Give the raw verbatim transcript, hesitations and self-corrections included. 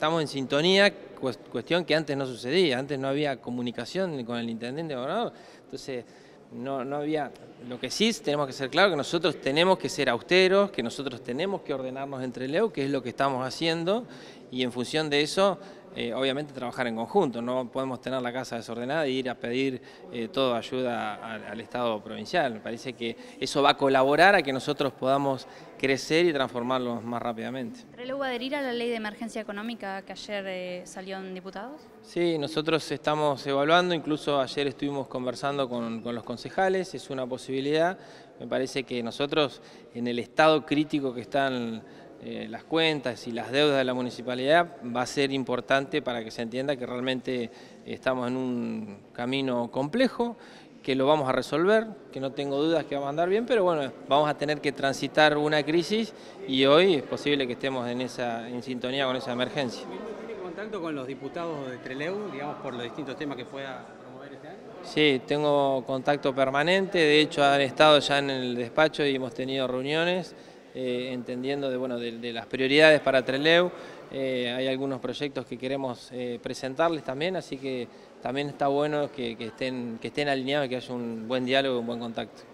estamos en sintonía, cuestión que antes no sucedía, antes no había comunicación con el intendente gobernador, entonces no, no había, lo que sí tenemos que ser claros que nosotros tenemos que ser austeros, que nosotros tenemos que ordenarnos entre Trelew, que es lo que estamos haciendo, y en función de eso, Eh, obviamente trabajar en conjunto, no podemos tener la casa desordenada e ir a pedir eh, toda ayuda al, al Estado provincial. Me parece que eso va a colaborar a que nosotros podamos crecer y transformarlos más rápidamente. ¿Trelew va a adherir a la ley de emergencia económica que ayer eh, salió en diputados? Sí, nosotros estamos evaluando, incluso ayer estuvimos conversando con, con los concejales, es una posibilidad. Me parece que nosotros en el estado crítico que están Eh, las cuentas y las deudas de la municipalidad va a ser importante para que se entienda que realmente estamos en un camino complejo, que lo vamos a resolver, que no tengo dudas que vamos a andar bien, pero bueno, vamos a tener que transitar una crisis y hoy es posible que estemos en, esa, en sintonía con esa emergencia. ¿Tiene contacto con los diputados de Trelew, digamos, por los distintos temas que pueda promover este año? Sí, tengo contacto permanente, de hecho han estado ya en el despacho y hemos tenido reuniones. Eh, entendiendo de, bueno, de, de las prioridades para Trelew, eh, hay algunos proyectos que queremos eh, presentarles también, así que también está bueno que, que, estén, que estén alineados y que haya un buen diálogo, un buen contacto.